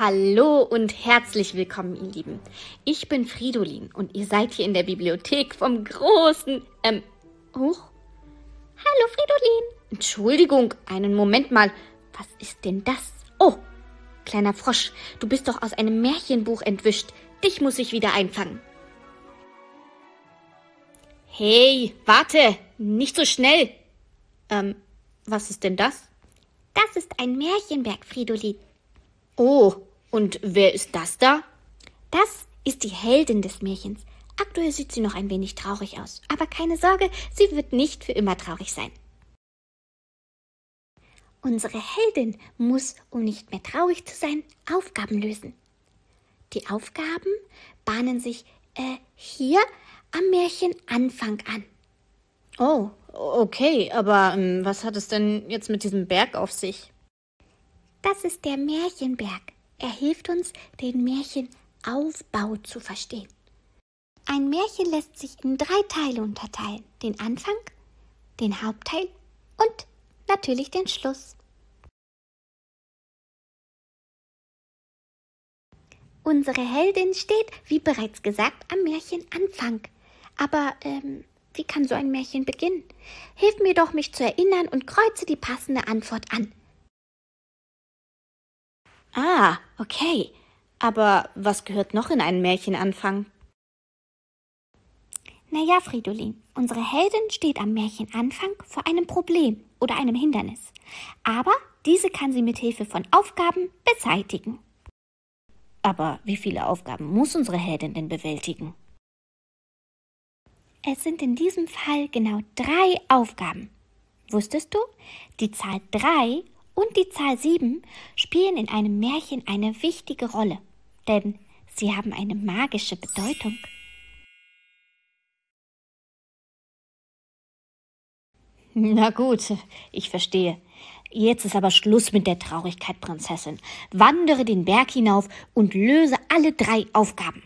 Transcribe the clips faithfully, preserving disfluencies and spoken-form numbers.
Hallo und herzlich willkommen, ihr Lieben. Ich bin Fridolin und ihr seid hier in der Bibliothek vom großen, ähm, Huch? Hallo, Fridolin. Entschuldigung, einen Moment mal. Was ist denn das? Oh, kleiner Frosch, du bist doch aus einem Märchenbuch entwischt. Dich muss ich wieder einfangen. Hey, warte, nicht so schnell. Ähm, was ist denn das? Das ist ein Märchenberg, Fridolin. Oh, und wer ist das da? Das ist die Heldin des Märchens. Aktuell sieht sie noch ein wenig traurig aus. Aber keine Sorge, sie wird nicht für immer traurig sein. Unsere Heldin muss, um nicht mehr traurig zu sein, Aufgaben lösen. Die Aufgaben bahnen sich äh, hier am Märchenanfang an. Oh, okay, aber ähm, was hat es denn jetzt mit diesem Berg auf sich? Das ist der Märchenberg. Er hilft uns, den Märchenaufbau zu verstehen. Ein Märchen lässt sich in drei Teile unterteilen. Den Anfang, den Hauptteil und natürlich den Schluss. Unsere Heldin steht, wie bereits gesagt, am Märchenanfang. Aber ähm, wie kann so ein Märchen beginnen? Hilf mir doch, mich zu erinnern und kreuze die passende Antwort an. Ah, okay. Aber was gehört noch in einen Märchenanfang? Naja, Fridolin, unsere Heldin steht am Märchenanfang vor einem Problem oder einem Hindernis. Aber diese kann sie mit Hilfe von Aufgaben beseitigen. Aber wie viele Aufgaben muss unsere Heldin denn bewältigen? Es sind in diesem Fall genau drei Aufgaben. Wusstest du? Die Zahl drei und die Zahl sieben spielen in einem Märchen eine wichtige Rolle, denn sie haben eine magische Bedeutung. Na gut, ich verstehe. Jetzt ist aber Schluss mit der Traurigkeit, Prinzessin. Wandere den Berg hinauf und löse alle drei Aufgaben.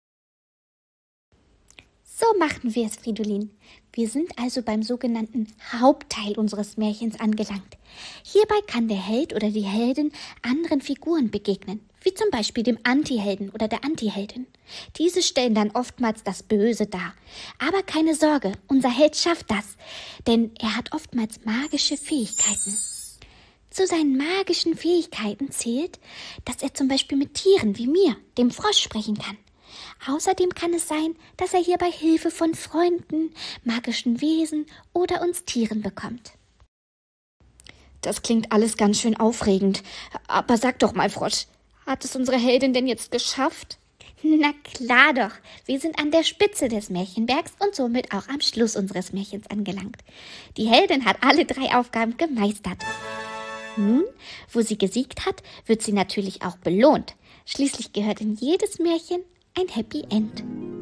So machen wir es, Fridolin. Wir sind also beim sogenannten Hauptteil unseres Märchens angelangt. Hierbei kann der Held oder die Heldin anderen Figuren begegnen, wie zum Beispiel dem Antihelden oder der Antiheldin. Diese stellen dann oftmals das Böse dar. Aber keine Sorge, unser Held schafft das, denn er hat oftmals magische Fähigkeiten. Zu seinen magischen Fähigkeiten zählt, dass er zum Beispiel mit Tieren wie mir, dem Frosch, sprechen kann. Außerdem kann es sein, dass er hierbei Hilfe von Freunden, magischen Wesen oder uns Tieren bekommt. Das klingt alles ganz schön aufregend. Aber sag doch mal, Frosch, hat es unsere Heldin denn jetzt geschafft? Na klar doch, wir sind an der Spitze des Märchenbergs und somit auch am Schluss unseres Märchens angelangt. Die Heldin hat alle drei Aufgaben gemeistert. Nun, wo sie gesiegt hat, wird sie natürlich auch belohnt. Schließlich gehört in jedes Märchen ein Happy End.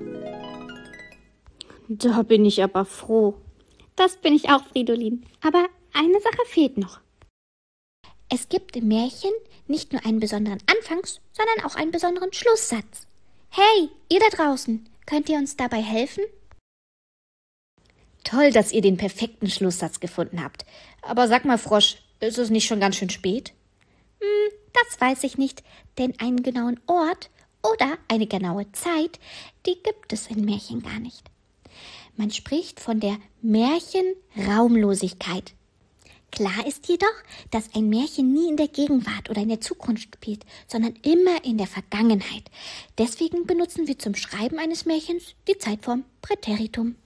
Da bin ich aber froh. Das bin ich auch, Fridolin. Aber eine Sache fehlt noch. Es gibt im Märchen nicht nur einen besonderen Anfangs-, sondern auch einen besonderen Schlusssatz. Hey, ihr da draußen, könnt ihr uns dabei helfen? Toll, dass ihr den perfekten Schlusssatz gefunden habt. Aber sag mal, Frosch, ist es nicht schon ganz schön spät? Hm, das weiß ich nicht, denn einen genauen Ort oder eine genaue Zeit, die gibt es in Märchen gar nicht. Man spricht von der Märchenraumlosigkeit. Klar ist jedoch, dass ein Märchen nie in der Gegenwart oder in der Zukunft spielt, sondern immer in der Vergangenheit. Deswegen benutzen wir zum Schreiben eines Märchens die Zeitform Präteritum.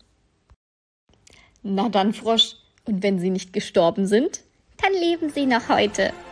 Na dann, Frosch, und wenn sie nicht gestorben sind? Dann leben sie noch heute.